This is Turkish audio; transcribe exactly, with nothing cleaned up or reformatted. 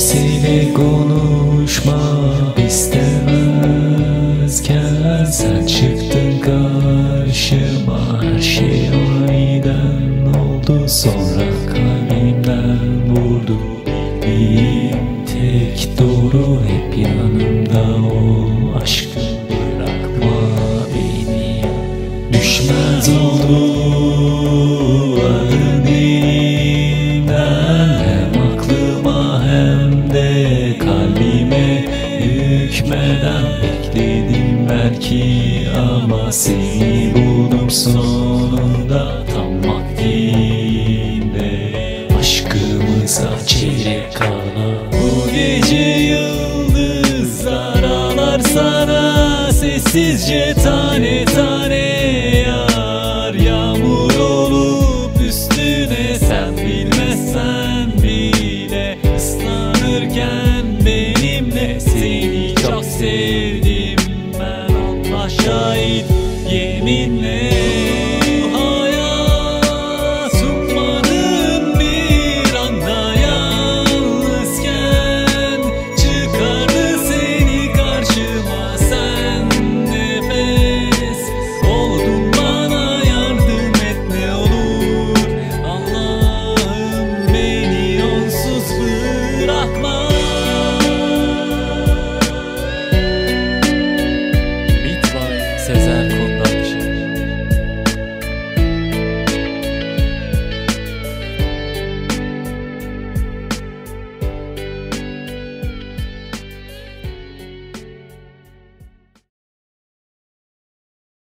Kimseyle konuşmak istemezken sen çıktın karşıma. Her şey aniden oldu, sonra kalbimden vurdu. Bildiğim tek doğru hep yanımda ol. Aşkım bırakma beni. Düşmez oldu adın elimden, hem aklıma hem de kalbime hükmeden. Bekledim belki ama seni buldum sonunda, tam vaktinde. Aşkımıza çeyrek kala bu gece yıldızlar ağlar sana, sessizce tane tane.